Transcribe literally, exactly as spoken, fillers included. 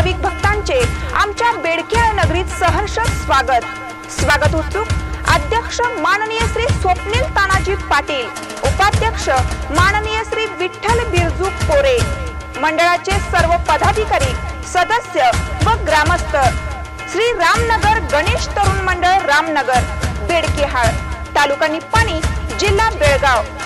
भाविक भक्तांचे आमच्या बेडकियाळ नगरीत सहर्ष स्वागत स्वागत उत्सुक अध्यक्ष माननीय श्री स्वप्नील तानाजी पाटील, उपाध्यक्ष माननीय श्री विठ्ठल बिरजू कोरे, मंडळाचे सर्व पदाधिकारी, सदस्य व ग्रामस्थ, श्री रामनगर गणेश तरुण मंडळ रामनगर, बेडकियाळ, तालुका निप्पाणी, जिल्हा बेळगाव।